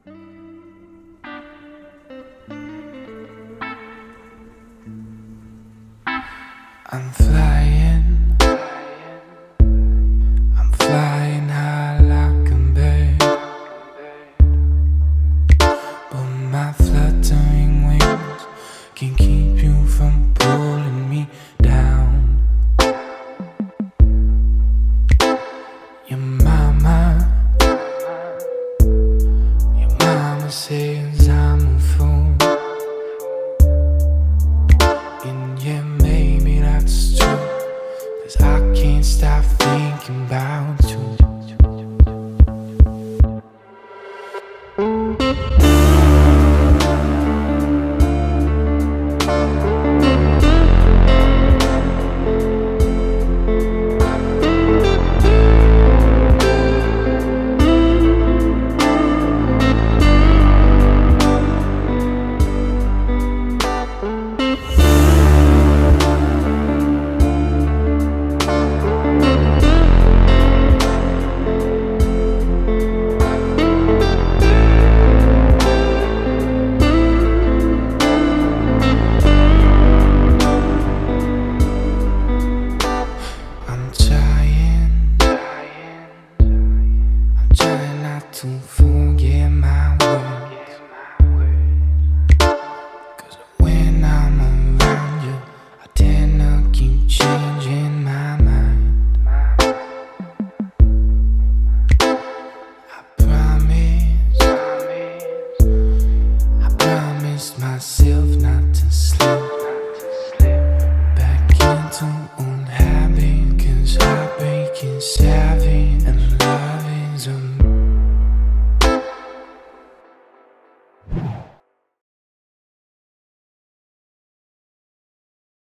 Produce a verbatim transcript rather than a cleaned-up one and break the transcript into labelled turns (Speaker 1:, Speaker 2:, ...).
Speaker 1: I'm flying, I'm flying high like a bird, but my fluttering wings can keep you from pulling me down. Your mama, your mama says I'm a fool, and yeah, maybe that's true, 'cause I can't stop thinking about you. To forget my words, 'cause when I'm around you, I tend to keep changing my mind. I promise, I promised myself not to slip back into old habits, 'cause heartbreak is savage.